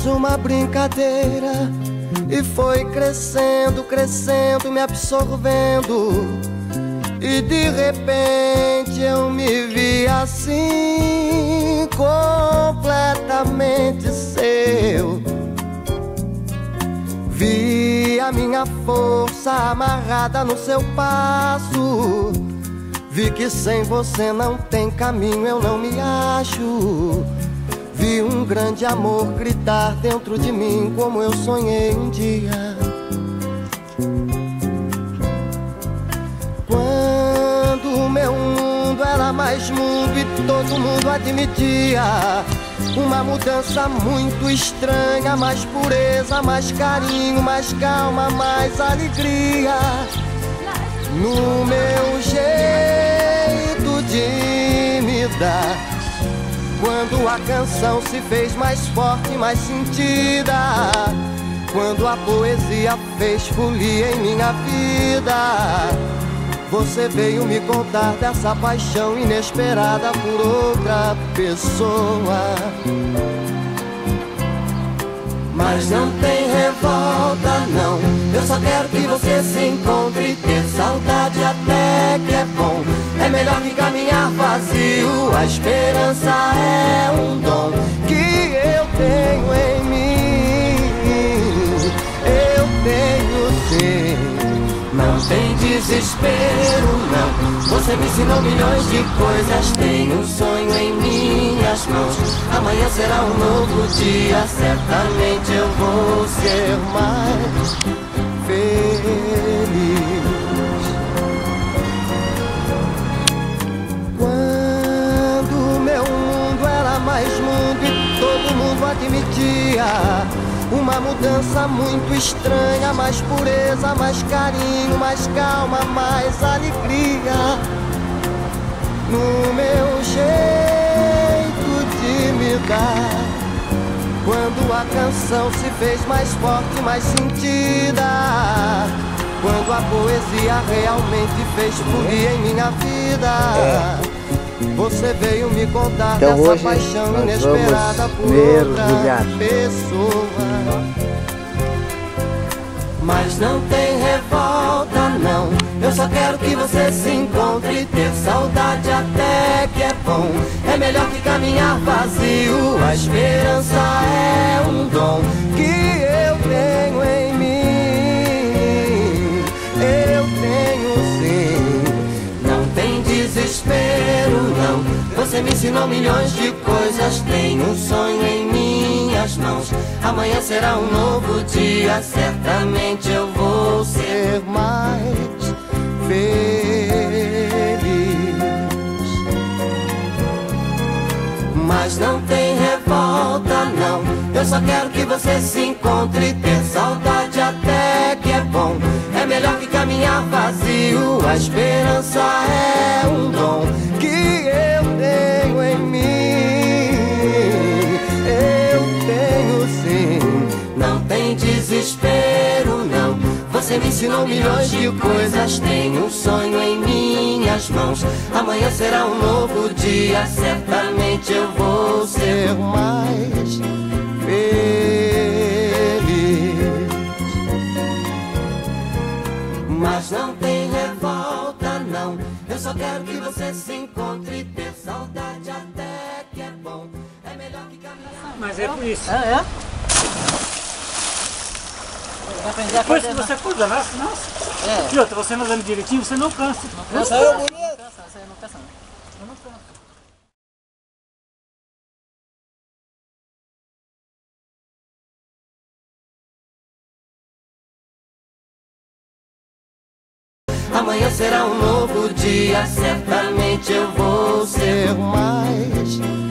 apenas uma brincadeira e foi crescendo, crescendo, me absorvendo. E de repente eu me vi assim, completamente seu. Vi a minha força amarrada no seu passo. Vi que sem você não tem caminho, eu não me acho. Vi um grande amor gritar dentro de mim como eu sonhei um dia. Quando o meu mundo era mais mundo e todo mundo admitia uma mudança muito estranha, mais pureza, mais carinho, mais calma, mais alegria no meu jeito de me dar. Quando a canção se fez mais forte, mais sentida, quando a poesia fez folia em minha vida, você veio me contar dessa paixão inesperada por outra pessoa. Mas não tem revolta não, eu só quero que você se encontre e ter saudade até que é bom. É melhor que caminhar vazio, a esperança é um dom que eu tenho em mim. Eu tenho sim. Não tem desespero não, você me ensinou milhões de coisas. Tenho um sonho em minhas mãos, amanhã será um novo dia. Certamente eu vou ser mais feliz. Quando meu mundo era mais mundo e todo mundo admitia uma mudança muito estranha, mais pureza, mais carinho, mais calma, mais alegria no meu jeito de me dar. Quando a canção se fez mais forte, mais sentida, quando a poesia realmente fez folia em minha vida, você veio me contar então dessa hoje paixão inesperada por outra pessoa. Mas não tem revolta não, eu só quero que você se encontre e ter saudade até que é bom. É melhor que caminhar vazio, a esperança é um dom que eu tenho em mim. Eu tenho sim. Não tem desespero não, você me ensinou milhões de coisas. Tenho um sonho em minhas mãos, amanhã será um novo dia. Certamente eu vou ser mais feliz. Mas não tem revolta não, eu só quero que você se encontre e ter saudade até que é bom. É melhor que caminhar vazio, a esperança é um dom que eu tenho em mim. Eu tenho sim. Não tem desespero não, você me ensinou milhões de coisas. Tenho um sonho em minhas mãos, amanhã será um novo dia. Certamente eu vou ser mais feliz. Mas não tem revolta não, eu só quero que você se encontre e ter saudade até que é bom. É melhor que caminhar. Mas é por isso. É? Depois que você cuida, nossa. É. E outra, você nadando direitinho, você não cansa. Não cansa, eu bonito. Não cansa, você não cansa não. Eu não canso. Amanhã será um novo dia, certamente eu vou ser mais